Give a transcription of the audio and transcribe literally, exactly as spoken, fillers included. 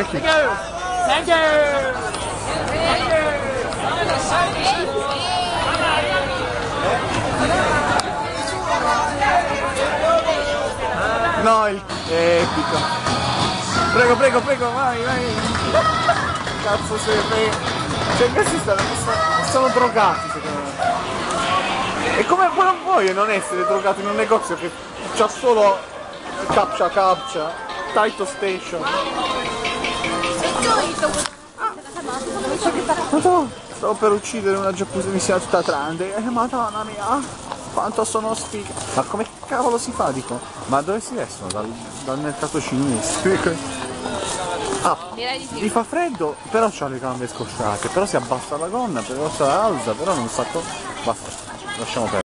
Thank you. Thank you. Thank you. No, il... è epico. Prego, prego, prego, vai, vai. Cazzo se frega. Cioè questi stanno, sono drogati secondo me. E come non voglio non essere drogato in un negozio che c'ha solo captcha captcha, Taito Station. Madonna, stavo per uccidere una giapponesina tutta grande. Eh, madonna mia, quanto sono sfiga. Ma come cavolo si fa, dico? Ma dove si vestono? Dal, dal mercato cinese. Ah, gli fa freddo, però c'ha le gambe scosciate, però si abbassa la gonna, però si alza, però non sa cosa. Basta, lasciamo perdere.